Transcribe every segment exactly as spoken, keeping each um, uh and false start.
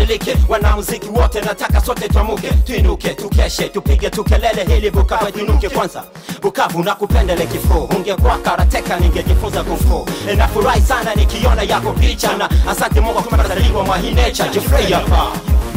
ibadilike. Wana muziki wote nataka sote tuamuke, tuinuke, tukeshe, tupige tukelele hili Bukavu tuinuke kwanza. Bukavu nakupendele kifo, ungekuwa karateka ningejifunza kung fu. Nafurahi sana nikiona yako picha na asante Mungu kwa kuzaliwa mwa hii nature. Jeffrey hapa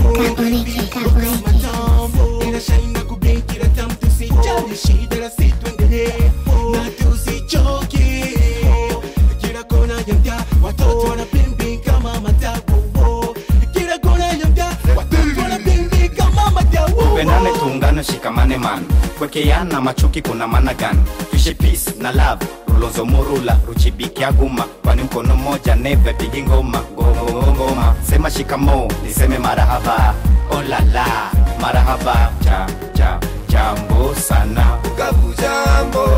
inashaina kubenki la tamu tusijali shida la situ endelee na tusichoke. Kila kona ya mtaa watoto wanapimbi kama matabu, kila kona ya mtaa watoto wanapimbi kama matabu. Tupendane tuungane shikamane man, kwekeana machuki kuna maana gani? Tuishi peace na love, Rulozo Murula, Ruchibiki Aguma, kwani mkono moja neve pigi ngoma, ngoma. Sema shikamo, niseme marahaba, oh la la, marahaba. Cha, cha, jambo sana Bukavu jambo,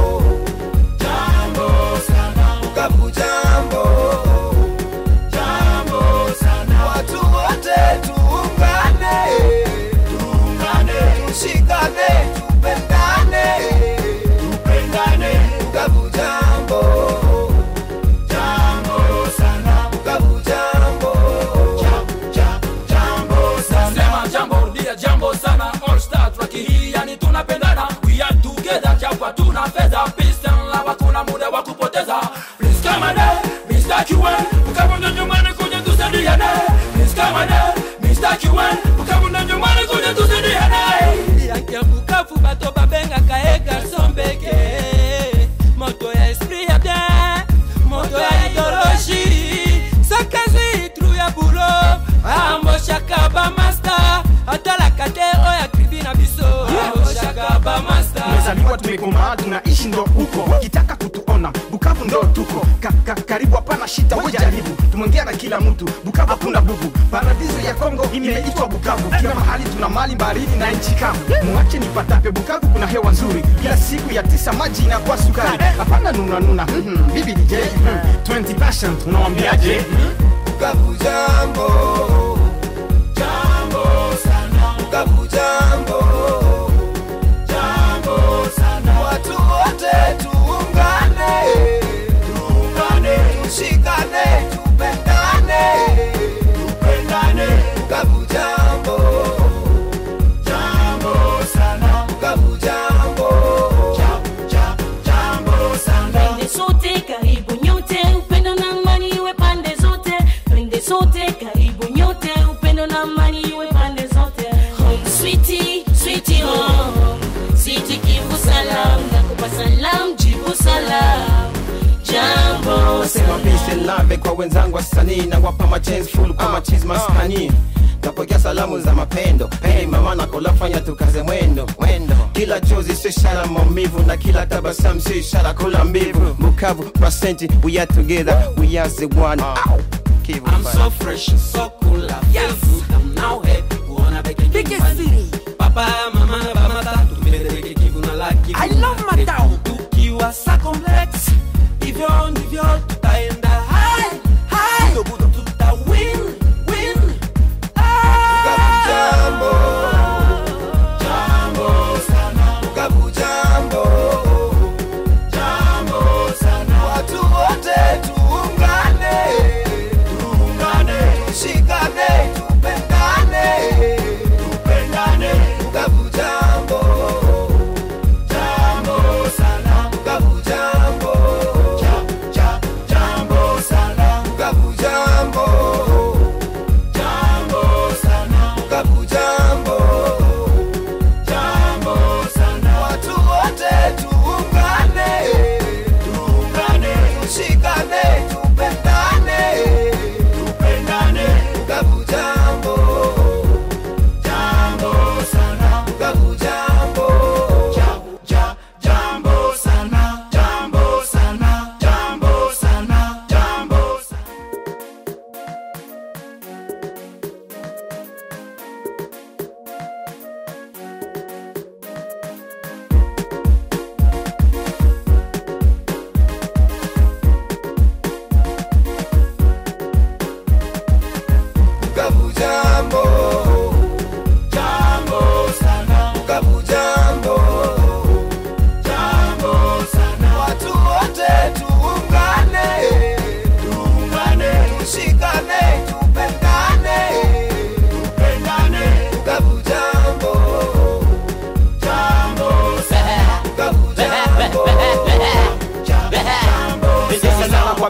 jambo sana Bukavu jambo, jambo sana. Watu wote tuungane, tuungane, tushikane, tupendane, tupendane. Bukavu jambo, jambo sana Bukavu jambo, jambo sana. Sema jambo rudia jambo sana. All star track hii yani tunapendana. We are together chapa tuna fedha. Peace and love hakuna muda wa kupoteza. Please come on Mister Q N Bukavu ndo nyumbani kuja tusaidiane. Please come on Mister Q N Bukavu ndo nyumbani kuja tusaidiane. Ya Bukavu bato babenga kaega sombeke. Moto ya esprit ya bien, moto ya idéologie. Sakazi trou ya boulot, ambo shakaba master. Atala kate oya kribina biso, ambo shakaba master. Tumezaliwa tumekoma tunaishi ndo huko, kitaka kutuona Bukavu ndo tuko ka, ka, karibu hapana shita wewe jaribu. Tumongea na kila mtu Bukavu hakuna bubu. Paradiso ya Kongo imeitwa Bukavu. Kila mahali tuna mali baridi na nchi kavu. Muache nipatape Bukavu kuna hewa nzuri. Kila siku ya tisa maji inakuwa sukari. Hapana nuna nuna. Mm -hmm. Bibi D J mm -hmm. twenty passion unawaambiaje? Bukavu jambo, jambo sana Bukavu jambo, jambo sana. Watu wote tuungane, tuungane, tushikane, tupendane, tupendane. Bukavu jambo, jambo sana Bukavu jambo, jambo sana. Twende sote karibu nyote, upendo na amani iwe pande zote. Twende sote karibu nyote, upendo na amani iwe pande zote. Home sweetie, sweetie home, sweetie Kivu salam, nakupa salam, jibu salam. Jambo Sema peace and love kwa wenzangu wasanii na wapa machance full kwa machance maskani. Napokea salamu za mapendo, hey mama na kola fanya tukaze mwendo, mwendo. Kila chozi si ishara maumivu na kila tabasamu si ishara kula mbivu. Bukavu percent we are together, we are the one. Ow. Kivu, I'm so fresh, so cool, I feel good, I'm now happy, wanna make it biggest city. Papa, mama, mama, tatu, tumebeke Kivu na laki. I love my town. Tukiwa sa complex, hivyo ndivyo tutaenda high, high. Ndio budo tuta win, win. Bukavu jambo, jambo sana Bukavu jambo, jambo sana. Watu wote tuungane, tuungane, tushikane, tupendane, tupendane. Bukavu jambo.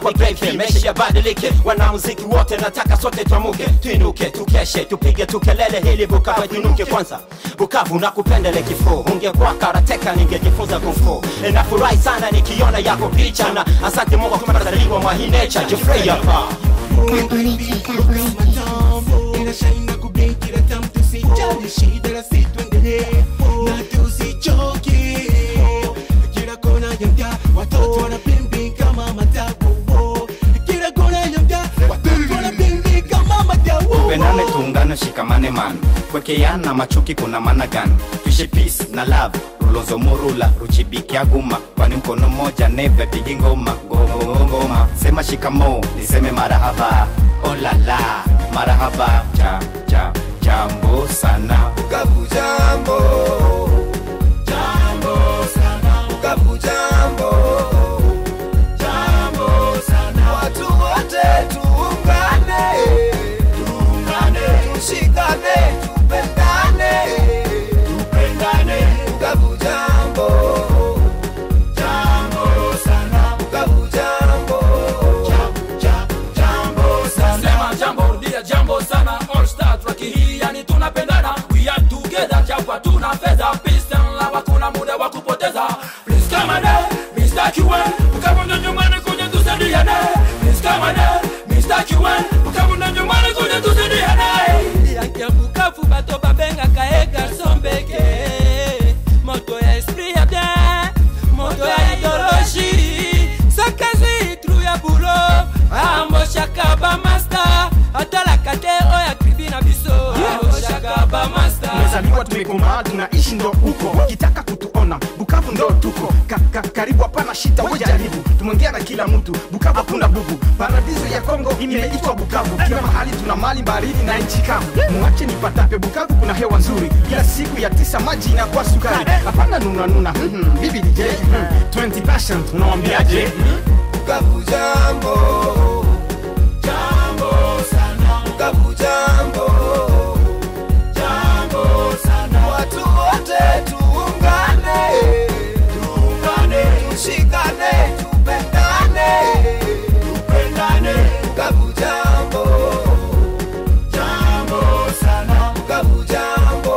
kwa break, maisha yabadilike. Wanamuziki wote nataka sote tuamuke, tuinuke, tukeshe, tupige tukelele hili Bukavu tuinuke kwanza. Bukavu nakupendele kifo, ungekuwa karateka ningejifunza kung fu. Nafurahi sana nikiona yako picha na asante Mungu tumezaliwa mwa hii nature. Jeffrey hapa inashaina kublinki la tamu tusijali shida la situ endelee na tusichoke. Kila kona ya mtaa watoto wanapimbi kama matawo, kila kona ya mtaa watoto wanapimbi kama matawo. Tupendane tuungane shikamane man, kwekeana machuki kuna maana gani? Tuishi peace na love, rulozo morula ruchibiki aguma, kwani mkono moja neve pigi ngoma ngoma. Sema shikamo niseme marahaba, oh la la marahaba. Ja, ja, jambo sana Bukavu jambo, jambo sana Bukavu jambo, jambo sana. Watu wote tuungane, tuungane, tushikane, tupendane, tupendane. Bukavu jambo, jambo sana Bukavu jambo, jambo sana. Sema jambo dia jambo sana. All Star track hii yani tunapendana. We are together chapa tuna fedha. Peace and love kuna muda wa kupoteza. Please come on Mister Q N, Bukavu ndo nyumbani kuja tusaidiane. Please come on Mister Q N, Bukavu ndo nyumbani kuja tusaidiane. Ya Bukavu bato babenga kae garçon beke. Moto ya esprit ya bien, moto ya idéologie. Sakazi tru ya boulot, ambo shakaba master. Atala kate oya kribi na biso, ambo shakaba master. Tumezaliwa tumekoma tunaishi ndo huko, kitaka kutuona Bukavu ndo tuko ka, ka, karibu hapana shita wejaribu. Tumongea na kila mtu Bukavu hakuna bubu. Paradiso ya Kongo imeitwa Bukavu. Kila mahali tuna mali baridi na nchi kavu. Muache nipatape Bukavu kuna hewa nzuri. Kila siku ya tisa maji inakuwa sukari. Hapana nuna nuna mm-hmm. Bibi D J mm-hmm. twenty passion unawaambiaje? Bukavu jambo, jambo sana Bukavu jambo, jambo sana. Watu wote tuungane, tuungane, tushikane, tupendane, tupendane. Bukavu jambo, jambo sana Bukavu jambo,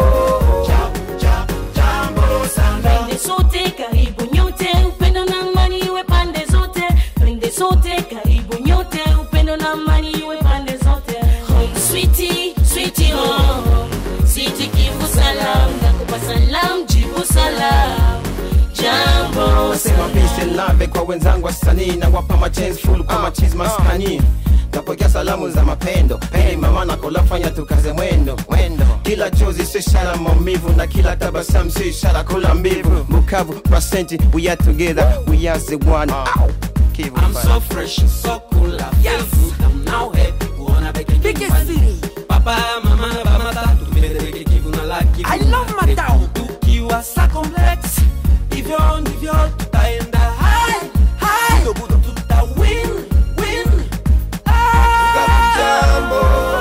jambo sana. Twende sote karibu nyote, upendo na amani iwe pande zote. Twende sote karibu nyote, upendo na amani iwe pande zote. Home sweetie, sweetie home. Sweetie Kivu salam, nakupa salam, jibu salam. Jambo Nasema peace and love kwa wenzangu wasanii na wapa machange full kwa machiz maskani. Napokea salamu za mapendo, hey mama nakola fanya tukaze mwendo mwendo. Kila chozi si ishara maumivu na kila tabasamu si ishara kula mbivu. Bukavu percent we are together, we are the one. Ow. Kivu I'm bye. so fresh, so cool, I feel Yes. good. I'm now happy, kuona beke Biggest nyumbani. city. Papa, mama na ba matatu, tupende beke Kivu na la Kivu. I love Matao. Tukiwa sa complex, hivyo ndivyo tutaenda high, high. Budo tuta win, win. Bukavu jambo,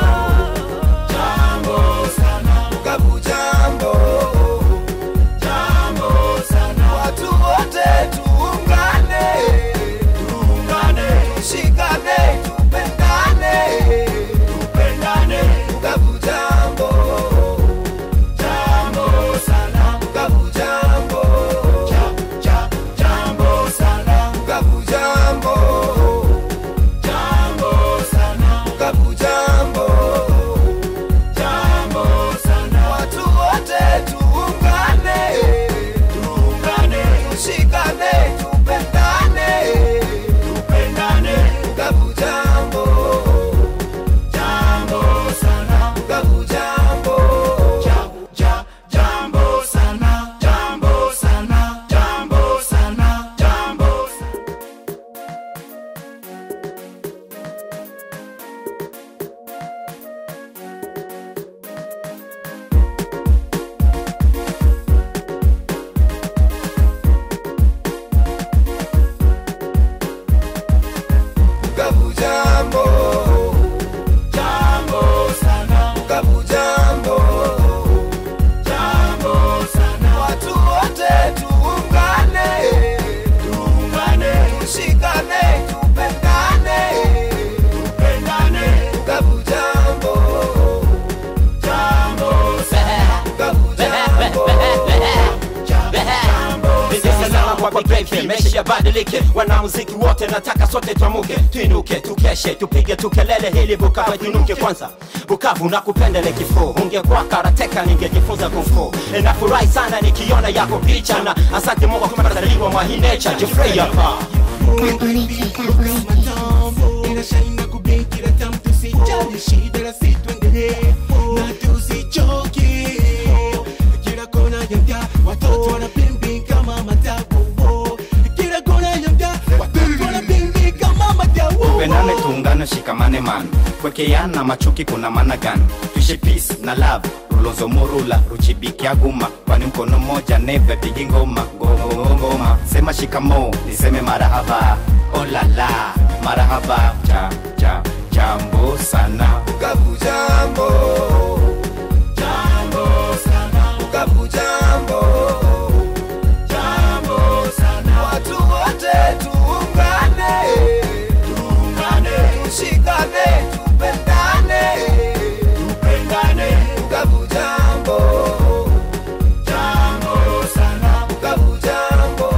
jambo sana Bukavu jambo, jambo sana. Watu wote tuungane, tuungane, tushikane, tupendane, tupendane. Bukavu jambo, jambo sana Bukavu jambo, jambo tubadilike, maisha yabadilike. Wanamuziki wote nataka sote tuamuke, tuinuke, tukeshe, tupige tukelele hili Bukavu tuinuke kwanza. Bukavu nakupendele kifo, ungekuwa karateka ningejifunza kung fu. Nafurahi sana nikiona yako picha na asante Mungu kwa kuzaliwa mwa hii nature. Jeffrey hapa inashaina kubekira tamu tusijali shida la situendelee na tusichoke kila kona ya mtaa watoto wanapimbi kama matabu kila kona ya mtaa watoto wanapimbi kama matabu. Pendane tuungane shikamane man, kwekeana machuki kuna maana gani? Tuishi peace na love, Rulozo Morula, Ruchibiki Aguma, kwani mkono moja neve pigi ngoma, ngoma. Sema shikamo, niseme marahaba, oh la la, marahaba. Ja, ja, jambo sana Bukavu jambo, jambo sana Bukavu jambo, jambo sana. Watu wote tuungane, tuungane, tushikane, tupendane, tupendane. Bukavu jambo, jambo sana Bukavu jambo,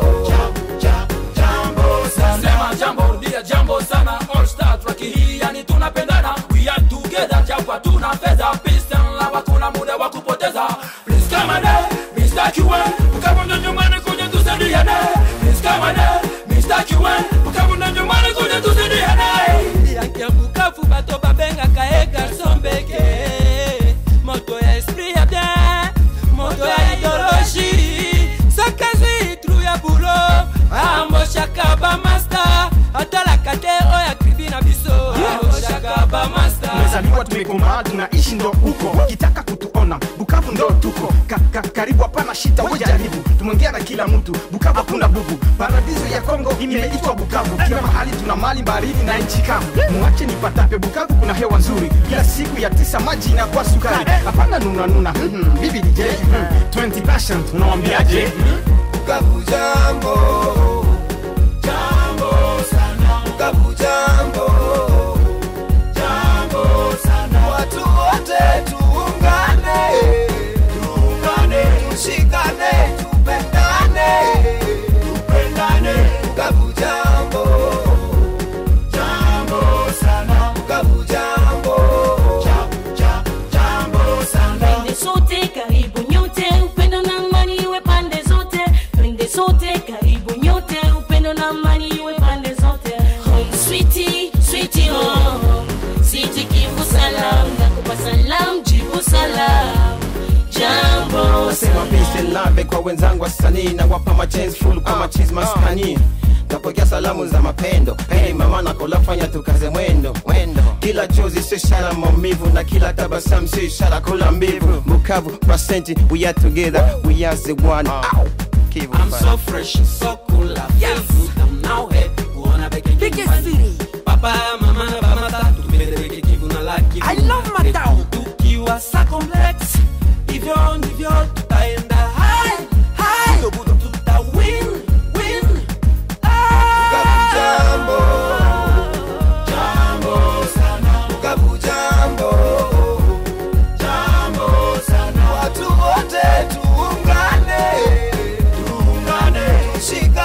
jambo sana. Sema jambo, rudia jambo sana. All Star track hii yani tunapendana. We are together, chapa tuna fedha. Peace and love, kuna muda wa kupoteza. Please come on, Mister Q one. Bukavu ndo nyumbani kuja tusaidiane. Please come on, Mister Q one. Bukavu ndo nyumbani kuja tusaidiane. Yankia Bukavu bato babenga kae garçon beke. Moto ya esprit ya bien, moto ya idéologie. Sakazi trou ya boulot, ambo shaka ba master. Atala kate oya kribi na biso, ambo shaka ba master. Tumezaliwa tumekomaa tunaishi ndo huko, kitaka kutuona Bukavu ndo tuko ka, ka, karibu hapana shita wejaribu, tumongea na kila mtu Bukavu hakuna bubu. Paradiso ya Kongo imeitwa Bukavu, kila mahali tuna mali baridi na nchi kavu. Muache nipatape Bukavu kuna hewa nzuri, kila siku ya tisa maji inakuwa sukari. Hapana nuna nuna, mm-hmm. Bibi D J, mm-hmm. twenty passion, unawambiaje? Bukavu jambo, jambo sana Bukavu jambo, jambo sana. Watu wote tuungane, tuungane, tushikane, tupendane, tupendane. Bukavu jambo, jambo sana Bukavu jambo, jambo sana. Twende sote karibu nyote, upendo na amani iwe pande zote. Twende sote karibu nyote, upendo na amani iwe pande zote. Home sweetie, sweetie home. Siti Kivu salam, nakupa salam, jibu salam. Jambo Sema salam. peace and love kwa wenzangu wasanii na wapa machains full kwa machiz maskani. Tapokea salamu za mapendo, hey mama na kola fanya tukaze mwendo, mwendo. Kila chozi si ishara maumivu na kila tabasamu si ishara kula mbivu. Bukavu percent we are together, we are the one. Ow. Kivu I'm vibe. so fresh, so cool, I feel good. I'm now here, wanna beg you. Biggest city. Papa, mama na bamata, tupende bege Kivu na la Kivu. I love my town. Tukiwa sa complex, hivyo ndivyo tutaenda high, high. Budo budo tuta win, win. Bukavu jambo, jambo sana Bukavu jambo, jambo sana. Watu wote tuungane, tuungane, tushikane.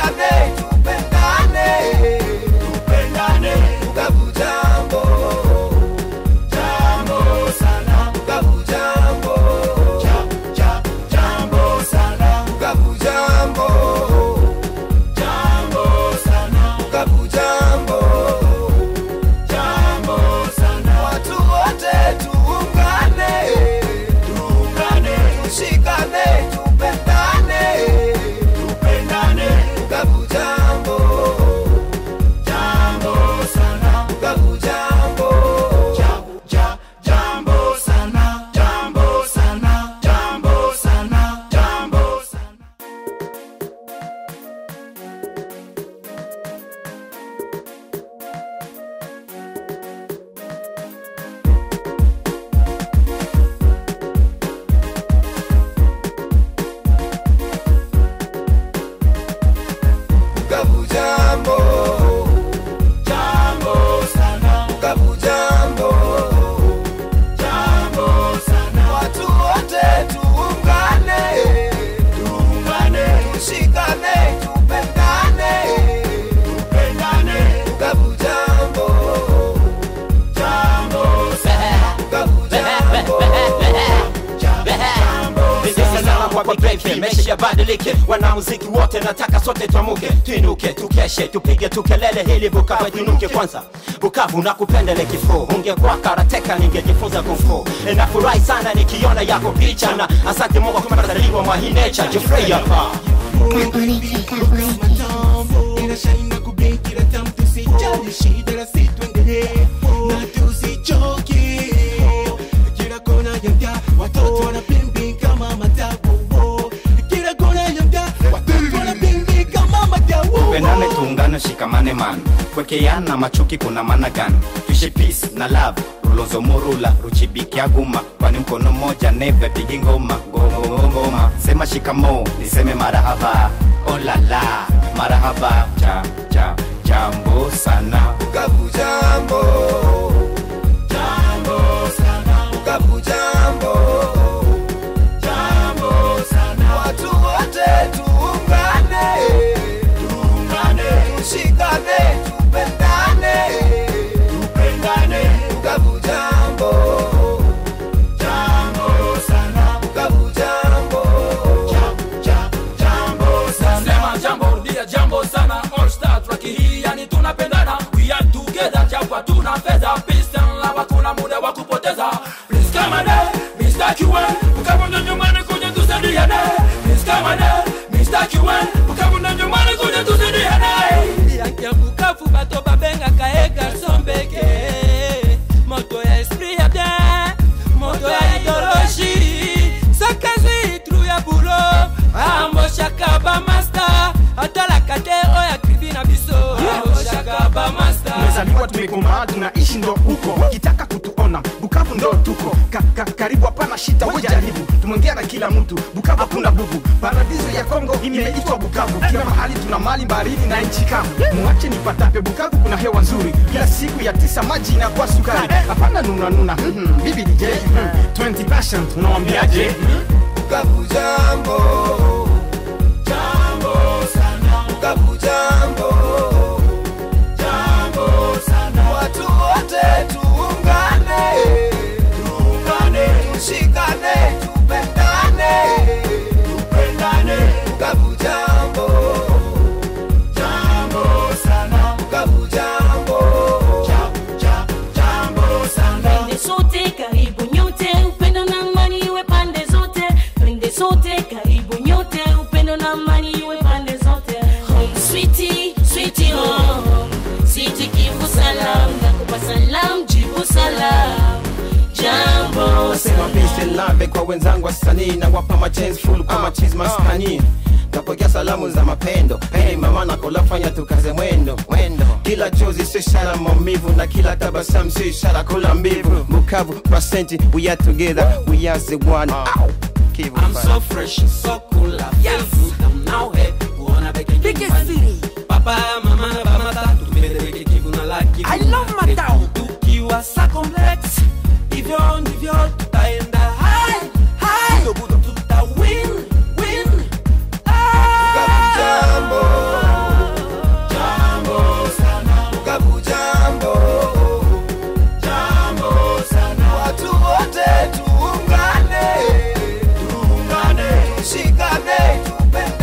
tubadilike, maisha yabadilike. Wanamuziki wote nataka sote tuamuke, tuinuke, tukeshe, tupige tukelele hili Bukavu tuinuke kwanza. Bukavu nakupendele kifo, ungekuwa karateka ningejifunza kung fu. Nafurahi sana nikiona yako picha na asante Mungu kwa kuzaliwa mwa hii nature. Jeffrey hapa inashaina kubekira tamu tusijali shida la situendelee na tusichoke. Kila kona ya mtaa watoto wanapimbi kama matabu. Kila kona ya mtaa watoto wanapimbi kama matabu. Tupendane tuungane shikamane man, kwekeana machuki kuna maana gani? Tuishi peace na love, Rulozo Morula, Ruchibiki Aguma, kwani mkono moja neve pigi ngoma, ngoma. Sema shikamo, niseme marahaba, oh la la, marahaba. Cha, cha, jambo sana Bukavu jambo, jambo sana. Bukavu jambo, jambo sana. Watu wote tuungane, tuungane, tushikane, tupendane, tupendane. Bukavu jambo, jambo sana. Bukavu jambo, jambo sana. Sema jambo, rudia jambo sana. All Star track hii yani tunapendana. We are together, chapa tuna fedha. Peace and love, hakuna muda wa kupoteza. Please come on there, Mister Q N. Bukavu ndo nyumbani kuja tusaidiane. Please come on there, Mister Q N. Bukavu ndo nyumbani kuja tusaidiane. Ya Bukavu bato babenga kae garçon beke. Moto ya esprit ya bien, moto ya idéologie. Sakazi trou ya boulot, ambo shaka ba master. Atala kate oya kribi na biso, ambo shaka ba master. Tumezaliwa tumekomaa tunaishi ndo huko. Kitaka kutuona Bukavu ndo tuko ka, ka, karibu hapana shita wewe jaribu. Tumongea na kila mtu Bukavu hakuna bubu. Paradiso ya Kongo imeitwa Bukavu. Kila mahali tuna mali baridi na nchi kavu. Muache nipatape Bukavu kuna hewa nzuri. Kila siku ya tisa maji inakuwa sukari. Hapana nuna nuna. Mm-hmm. Bibi D J mm-hmm. twenty passion unawaambiaje? Bukavu jambo, jambo sana. Bukavu jambo, jambo sana. Watu wote tuungane, tuungane, tushikane, tupendane, tupendane. Bukavu jambo, jambo sana. Bukavu jambo, jambo sana. Twende sote karibu nyote, upendo na amani iwe pande zote. Twende sote karibu nyote, upendo na amani iwe pande zote. Home sweetie, sweetie home. Siti Kivu salam, nakupa salam, jibu salam. Jambo sema peace and love kwa wenzangu wasanii na wapa machance full kwa machiz maskani. Napokea salamu za mapendo, hey mama nakola fanya tukaze mwendo, mwendo. Kila chozi si ishara maumivu na kila tabasamu si ishara kula mbivu. Bukavu percent we are together, we are the one. Ow. Kivu I'm so fresh, so cool, I feel good. I'm now happy, wanna beg you. Biggest city. Papa, mama, bamata, tupeleke Kivu na la Kivu. I love my town. Tukiwa sa complex, hivyo ndivyo tutaenda high, high. Ndobudo tuta win, win. Bukavu jambo, jambo sana. Bukavu jambo, jambo sana. Watu wote tuungane, tuungane, tushikane, tupendane.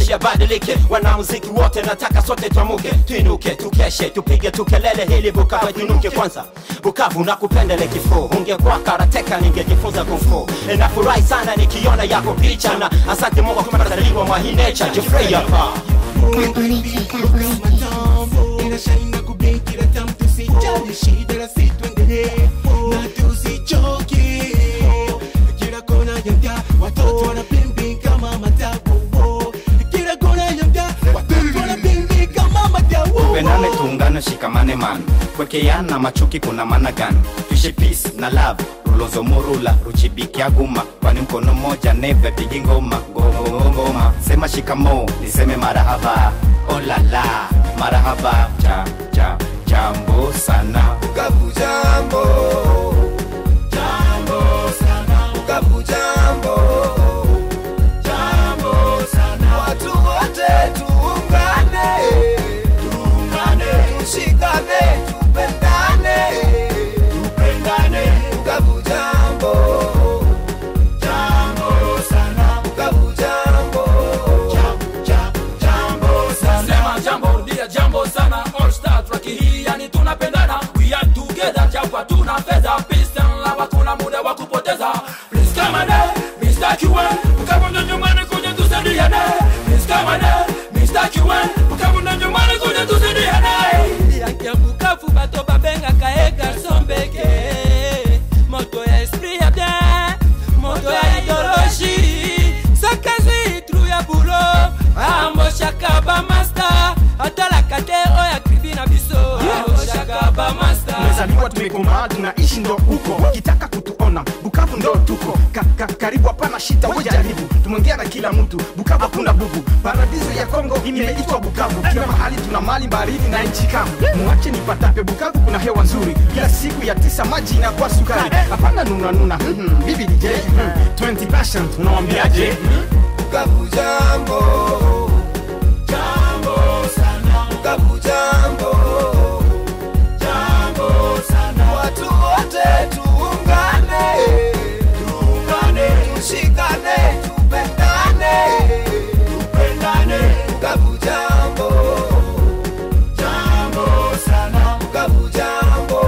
maisha yabadilike. Wanamuziki wote nataka sote tuamuke, tuinuke, tukeshe, tupige tukelele hili Bukavu tuinuke kwanza. Bukavu nakupendele kifo, ungekuwa karateka ningejifunza kung fu. Nafurahi sana nikiona yako picha na asante Mungu kwa kuzaliwa mwa hii nature. Jeffrey hapa inashaina kubekira tamu tusijali shida la situendelee na tusichoke. Kila kona ya mtaa watoto wanapimbi kama matabu. Kila kona ya mtaa watoto wanapimbi kama matabu. Tupendane tuungane shikamane man, kwekeana machuki kuna maana gani? Tuishi peace na love, rulozo morula ruchibiki aguma, kwani mkono moja neve pigi ngoma ngoma. Sema shikamo niseme marahaba, oh la la marahaba. Cha cha jambo sana Bukavu jambo, jambo sana. Bukavu jambo, jambo sana. Watu wote tuungane, tuungane, tushikane, tupendane, tupendane. Bukavu jambo, jambo sana. Bukavu jambo, jambo sana. Sema jambo rudia jambo sana. All star track hii yani tunapendana. We are together chapa tuna fedha. Peace and love hakuna muda wa kupoteza. Please come on Mister Q N, Bukavu ndo nyumbani kuja tusaidiane. Please come on Mister Q N, Bukavu ndo nyumbani kuja tusaidiane. Yankia Bukavu bato babenga kae garçon beke. Moto ya esprit ya bien, moto ya idéologie. Sakazi trou ya boulot, ambo shaka ba master. Atala kate oya krivi na biso, ambo shaka ba master. Tumezaliwa tumekomaa tunaishi ndo huko, kitaka kutuona Bukavu ndo tuko ka, ka, karibu hapana shita wewe jaribu. Tumeongea na kila mtu Bukavu hakuna bubu. Paradiso ya Kongo imeitwa Bukavu. Kila mahali tuna mali baridi na nchi kavu. Muache nipatape Bukavu kuna hewa nzuri. Kila siku ya tisa maji inakuwa sukari. Hapana nuna nuna. Mm-hmm. Bibi D J mm-hmm. twenty passion unawaambiaje? Bukavu jambo, jambo sana. Bukavu jambo, jambo sana. Watu wote tuungane, tuungane, tushikane, tupendane, tupendane. Bukavu jambo, jambo sana. Bukavu jambo,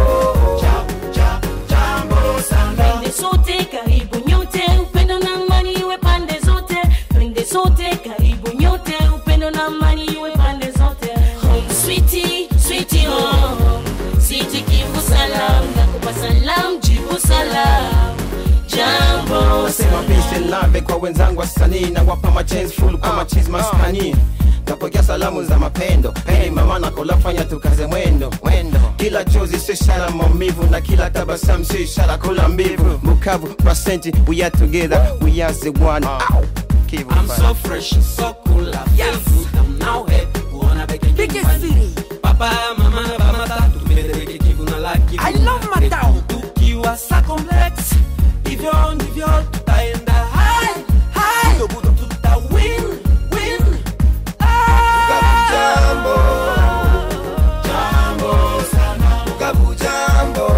jambo sana. Twende sote karibu nyote, upendo na amani iwe pande zote. Twende sote karibu nyote, upendo na amani iwe pande zote. Home sweetie, sweetie home. Siti Kivu salam, nakupa salam, jibu salam. Jambo Nasema peace and love kwa wenzangu wasanii na wapa machance full kwa machizi maskani. Napokea salamu za mapendo. Hey mama na kola fanya tukaze mwendo. Mwendo. Kila chozi si ishara maumivu na kila tabasamu si ishara kula mbivu. Bukavu percent we are together. We are the one. Ow. Kivu. I'm so fresh, so cool, I feel good. I'm now happy, kuona beke Biggest city. Papa, mama, baba matatu, tumele beke Kivu na laki. I love Matao. Tukiwa sa complex, hivyo ndivyo tutaenda high, high. Ndio budo tuta win, win. Bukavu jambo, jambo sana. Bukavu jambo,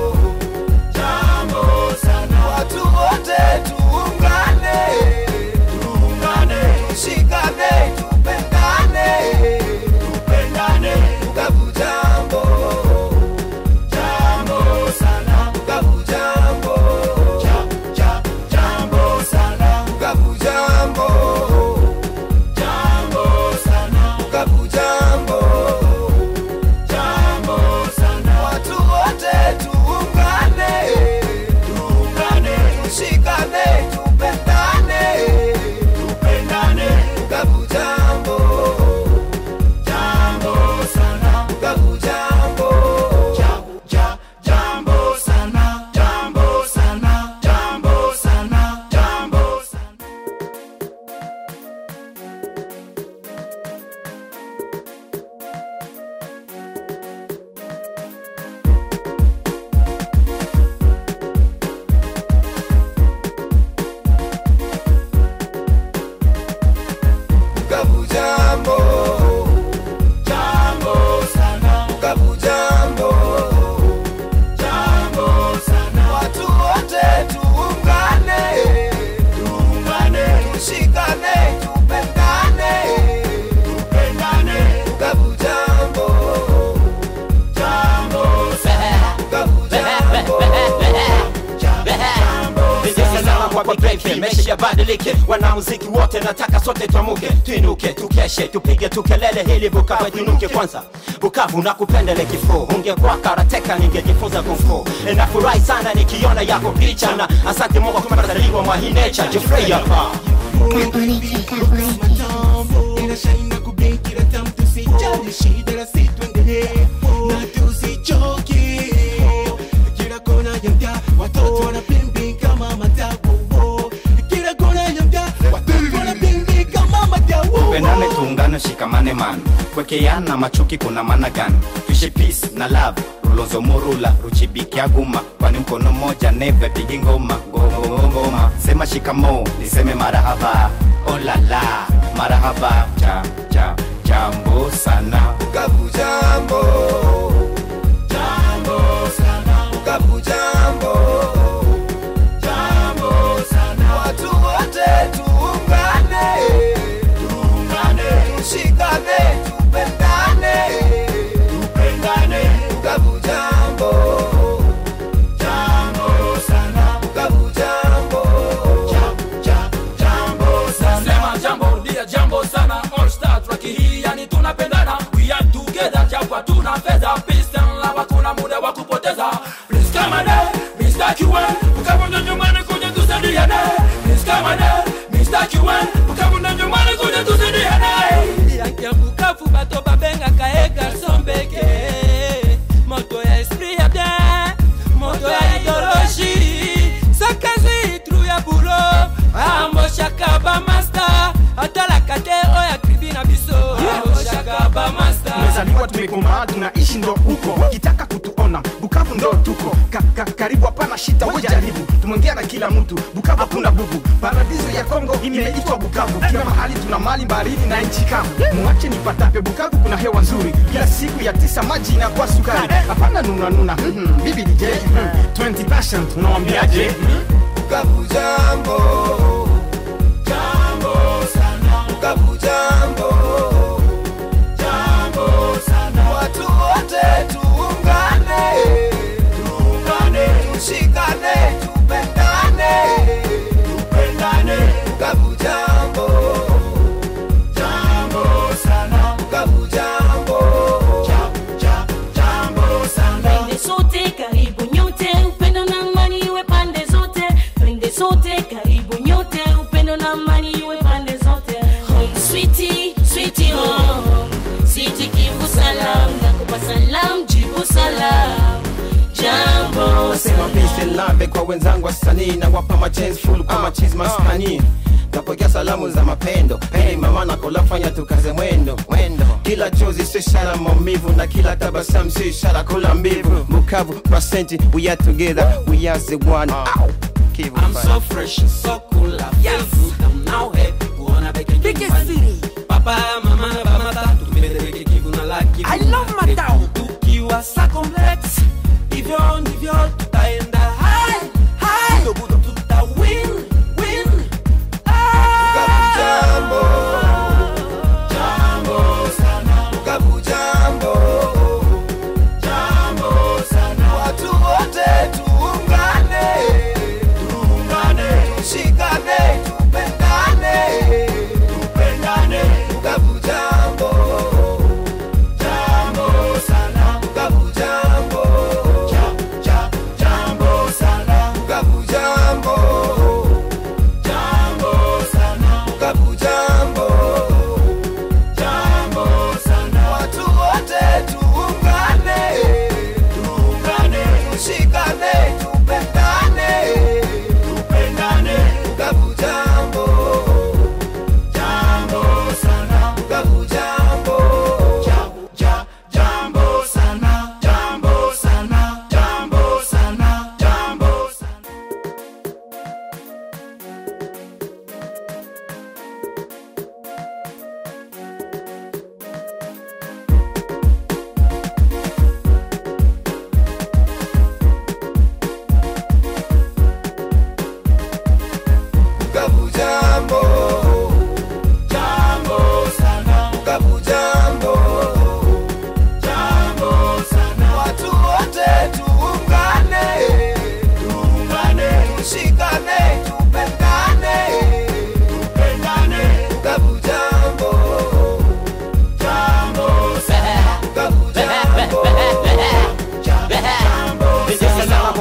jambo sana. Watu wote tuungane, tuungane, tushikane, tupendane, tupendane. Bukavu jambo, jambo sana. Bukavu jambo, jambo sana. Bukavu jambo, jambo sana. Bukavu jambo, jambo sana. Watu wote tuungane, tuungane, tushikane, tupendane, tupendane. Bukavu jambo, jambo sana. Bukavu jambo, jambo sana. Jambo sana, jambo sana, jambo sana. Bukavu jambo, jambo sana. Bukavu jambo, jambo sana. Watu wote tuungane, tuungane, tushikane, tupendane, kwa breki, meshi ya badilike. Wanamuziki wote nataka sote tuamuke, tuinuke, tukeshe, tupige tukelele hili Bukavu tuinuke kwanza. Bukavu nakupendele kifo, ungekuwa karateka ningejifunza kung fu. Nafurahi sana nikiona yako picha na asante Mungu tumezaliwa mwa hii nature. Jeffrey hapa inashaina kubekira tamu tusijali shida la situendelee na tusichoke kila kona ya mtaa watoto wanapimbi kama matao kila kona ya mtaa watoto wanapimbi kama matao. Tupendane tuungane shikamane man, kwekeana machuki kuna maana gani? Tuishi peace na love, rulozo morula ruchibiki aguma, kwani mkono moja neve pigi ngoma ngoma. Sema shikamo niseme marahaba, oh la la marahaba. Cha cha jambo sana Bukavu jambo jambo sana Bukavu jambo jambo sana. Watu wote tuungane tuungane tushikane tupendane tupendane. Bukavu jambo jambo sana Bukavu jambo jambo sana. Sema jambo dia jambo sana. All Star track hii yani tunapendana. We are together chapa tuna fedha. Peace and love kuna muda wa kupoteza. Please come on Mister Q N Bukavu ndo nyumbani kuja tusaidiane. Please come on Mister Q N Bukavu ndo nyumbani kuja tusaidiane. Ya Bukavu bato babenga kae garçon beke. Moto ya esprit ya bien, moto ya idéologie. Sakazi tru ya bulo, ambo shakaba master. Atala kate oya kribi na biso, ambo shakaba master. Tumezaliwa tumekomaa tunaishi ndo huko, kitaka kutuona Bukavu ndo tuko ka, ka, karibu hapana shita wewe jaribu. Tumeongea na kila mtu Bukavu hakuna bubu. Paradiso ya Kongo imeitwa Bukavu. Kila mahali tuna mali baridi na nchi kavu. Muache nipatape Bukavu kuna hewa nzuri. Kila siku ya tisa maji inakuwa sukari. Hapana nuna nuna. Mm-hmm. Bibi D J mm-hmm. twenty passion tunawaambiaje? Bukavu jambo jambo sana Bukavu jambo jambo sana. Watu wote tuungane tuungane tushikane tupendane tupendane. Bukavu jambo jambo sana Bukavu jambo jambo sana. Twende sote karibu nyote, upendo na amani iwe pande zote. Twende sote karibu nyote, upendo na amani iwe pande zote. Home sweetie, sweetie home. Siti Kivu salam, nakupa salam, jibu salam. Jambo nasema peace and love kwa wenzangu wasanii na wapa machance full kwa machiz maskani. Napokea salamu za mapendo, hey mama nakola fanya tukaze mwendo mwendo. Kila chozi si ishara maumivu na kila tabasamu si ishara kula mbivu. Bukavu percent we are together, we are the one. Ow. Kivu I'm so fresh and so cool. I feel good. I'm now happy. Kuona beke Kivu. Papa, mama na bamata. Tumende beke Kivu na la Kivu. I love Matao. Tukiwa sa complex. Hivyo ndivyo tutaenda high high. Tuta win win. Bukavu jambo jambo sana Bukavu jambo jambo sana. Watu wote tuungane tuungane tushikane tupendane tupendane. Bukavu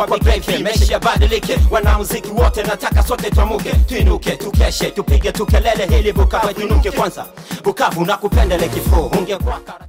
kwa breki, maisha yabadilike. Wanamuziki wote nataka sote tuamuke, tuinuke, tukeshe, tupige tukelele hili Bukavu tuinuke kwanza. Bukavu nakupendele kifo, ungekuwa